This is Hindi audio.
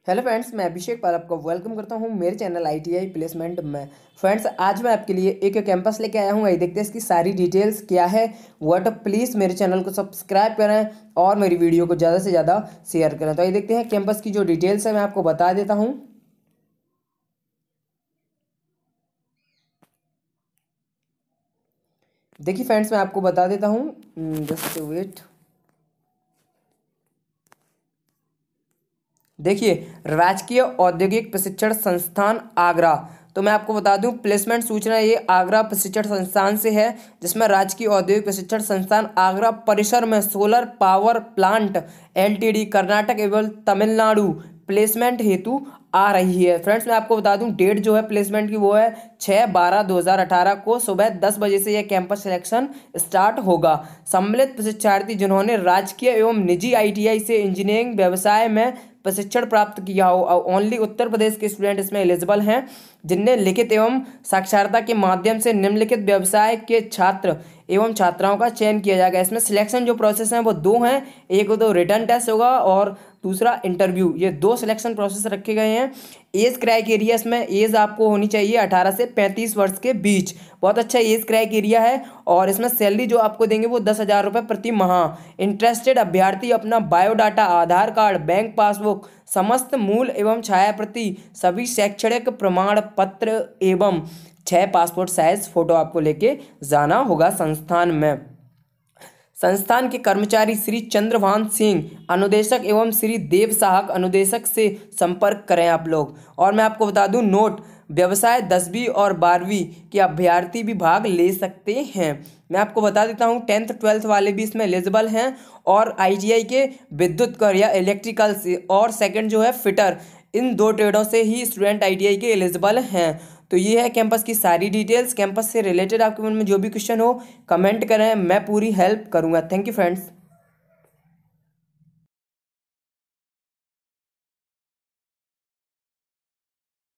हेलो फ्रेंड्स, मैं अभिषेक पाल आपको वेलकम करता हूं मेरे चैनल आईटीआई प्लेसमेंट में। फ्रेंड्स, आज मैं आपके लिए एक कैंपस लेके आया हूं। आइए देखते हैं इसकी सारी डिटेल्स क्या है। व्हाट प्लीज़ मेरे चैनल को सब्सक्राइब करें और मेरी वीडियो को ज़्यादा से ज़्यादा शेयर करें। तो आइए देखते हैं कैंपस की जो डिटेल्स है मैं आपको बता देता हूँ। देखिए फ्रेंड्स, मैं आपको बता देता हूँ, जस्ट वेट। देखिए, राजकीय औद्योगिक प्रशिक्षण संस्थान आगरा। तो मैं आपको बता दूं, प्लेसमेंट सूचना ये आगरा प्रशिक्षण संस्थान से है, जिसमें राजकीय औद्योगिक प्रशिक्षण संस्थान आगरा परिसर में solar power plant LTD Karnataka एवं तमिलनाडु प्लेसमेंट हेतु आ रही है। फ्रेंड्स, मैं आपको बता दूं, डेट जो है प्लेसमेंट की वो है 6/12/2018 को सुबह 10 बजे से यह कैंपस सिलेक्शन स्टार्ट होगा। सम्मिलित प्रशिक्षार्थी जिन्होंने राजकीय एवं निजी आईटीआई से इंजीनियरिंग व्यवसाय में प्रशिक्षण प्राप्त किया हो, ओनली उत्तर प्रदेश के स्टूडेंट इसमें एलिजिबल हैं, जिनने लिखित एवं साक्षरता के माध्यम से निम्नलिखित व्यवसाय के छात्र एवं छात्राओं का चयन किया जाएगा। इसमें सिलेक्शन जो प्रोसेस है वो दो हैं, एक तो रिटन टेस्ट होगा और दूसरा इंटरव्यू। ये दो सिलेक्शन प्रोसेस रखे गए हैं। एज क्राइटेरिया, इसमें एज आपको होनी चाहिए 18 से 35 वर्ष के बीच। बहुत अच्छा एज क्राइटेरिया है। और इसमें सैलरी जो आपको देंगे वो 10,000 रुपये प्रति माह। इंटरेस्टेड अभ्यर्थी अपना biodata, Aadhaar card, bank passbook, समस्त मूल एवं छायाप्रति, सभी शैक्षणिक प्रमाण पत्र एवं 6 पासपोर्ट साइज फोटो आपको लेके जाना होगा संस्थान में। संस्थान के कर्मचारी श्री चंद्रभान सिंह अनुदेशक एवं श्री देव साहक अनुदेशक से संपर्क करें आप लोग। और मैं आपको बता दूं, नोट, व्यवसाय 10वीं और 12वीं के अभ्यर्थी भी भाग ले सकते हैं। मैं आपको बता देता हूं, 10th 12th वाले भी इसमें एलिजिबल हैं। और आईटीआई के विद्युत कर या इलेक्ट्रिकल से, और सेकंड जो है फिटर, इन दो ट्रेडों से ही स्टूडेंट आईटीआई के एलिजिबल हैं। तो ये है कैंपस की सारी डिटेल्स। कैंपस से रिलेटेड आपके मन में जो भी क्वेश्चन हो कमेंट करें, मैं पूरी हेल्प करूँगा। Thank you friends.